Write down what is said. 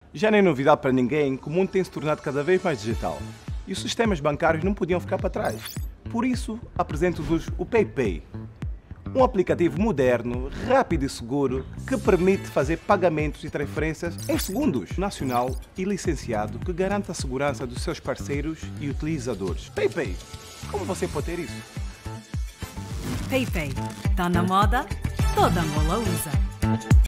Já nem é novidade para ninguém que o mundo tem se tornado cada vez mais digital e os sistemas bancários não podiam ficar para trás. Por isso, apresento-vos o PayPay, um aplicativo moderno, rápido e seguro que permite fazer pagamentos e transferências em segundos, nacional e licenciado, que garante a segurança dos seus parceiros e utilizadores. PayPay, como você pode ter isso? PayPay. Tá na moda? Toda mola usa.